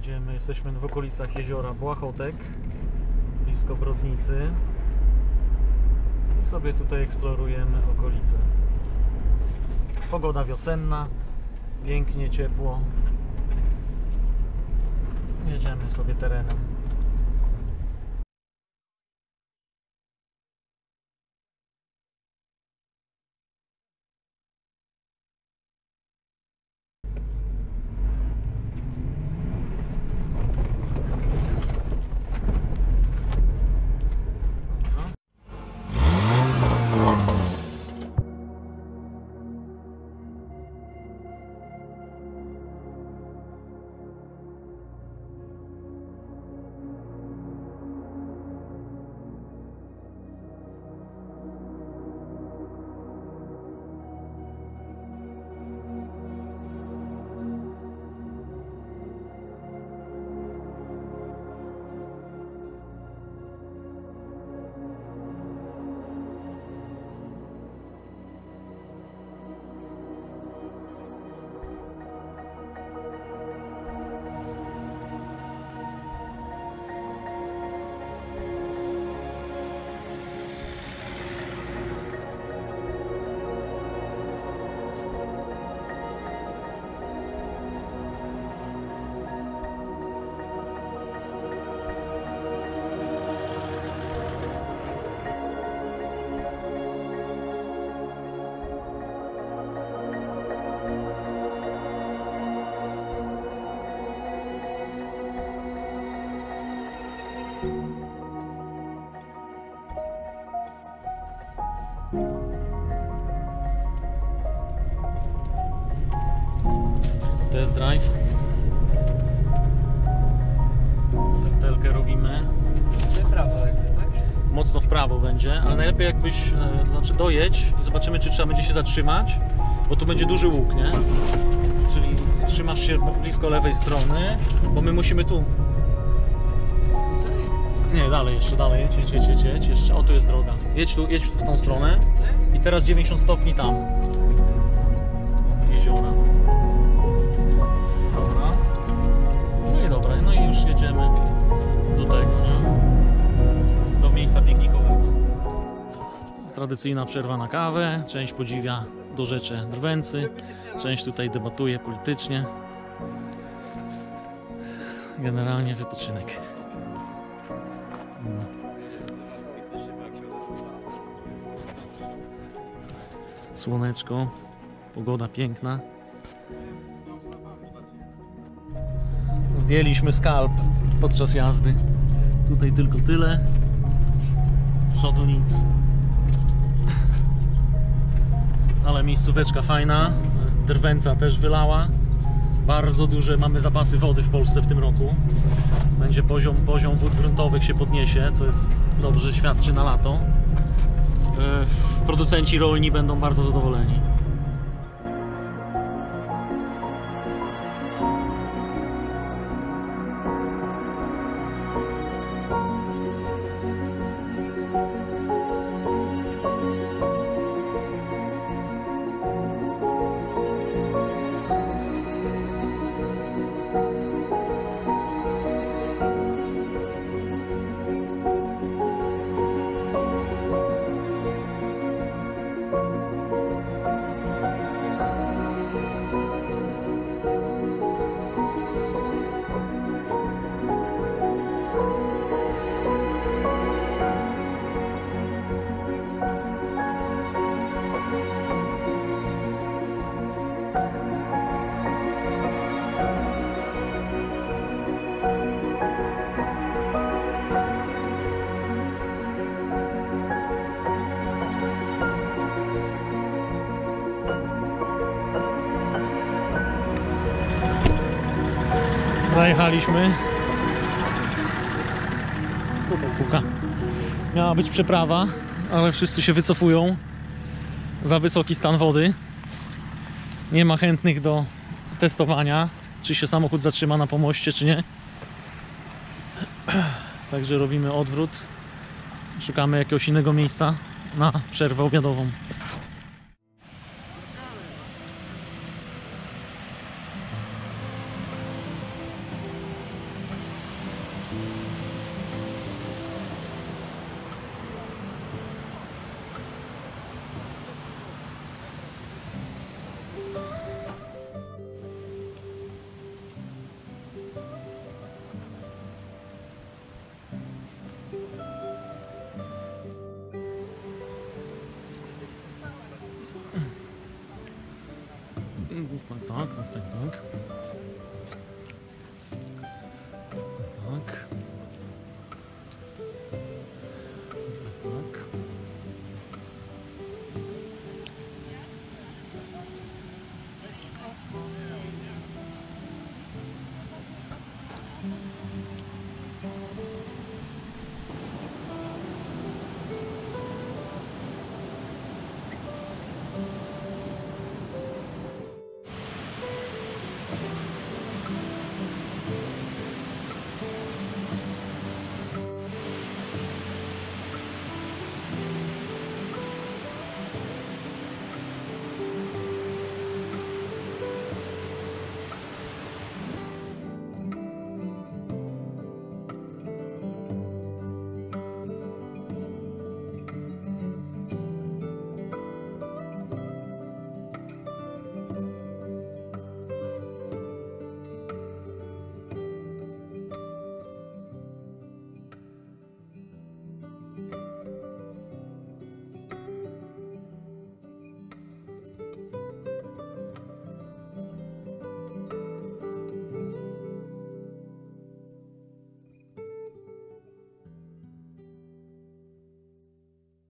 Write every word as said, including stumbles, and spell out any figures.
Jedziemy, jesteśmy w okolicach jeziora Błachotek, blisko Brodnicy. I sobie tutaj eksplorujemy okolice. Pogoda wiosenna, pięknie, ciepło. Jedziemy sobie terenem. Test drive. Telkę robimy. W prawo jakby, tak? Mocno w prawo będzie, ale najlepiej jakbyś, e, znaczy dojedź i zobaczymy, czy trzeba będzie się zatrzymać, bo tu będzie duży łuk, nie? Czyli trzymasz się blisko lewej strony, bo my musimy tu. Tutaj? Nie, dalej, jeszcze dalej, jedź, jedź, jedź, jedź, jedź, jeszcze, o tu jest droga. Jedź tu, jedź w tą stronę i teraz dziewięćdziesiąt stopni tam. Jeziora. Dobra. No i dobra, no i już jedziemy do tego, nie? Do miejsca piknikowego. Tradycyjna przerwa na kawę, część podziwia dorzecze Drwęcy, część tutaj debatuje politycznie. Generalnie wypoczynek. Słoneczko, pogoda piękna. Zdjęliśmy skalp podczas jazdy. Tutaj tylko tyle. Z przodu nic. Ale miejscóweczka fajna. Drwęca też wylała. Bardzo duże mamy zapasy wody w Polsce w tym roku. Będzie poziom, poziom wód gruntowych się podniesie, co jest dobrze, świadczy na lato. Producenci rolni będą bardzo zadowoleni. Zajechaliśmy. Puka. Miała być przeprawa, ale wszyscy się wycofują. Za wysoki stan wody. Nie ma chętnych do testowania, czy się samochód zatrzyma na pomoście, czy nie. Także robimy odwrót. Szukamy jakiegoś innego miejsca na przerwę obiadową. Tak, tak, tak, tak, tak.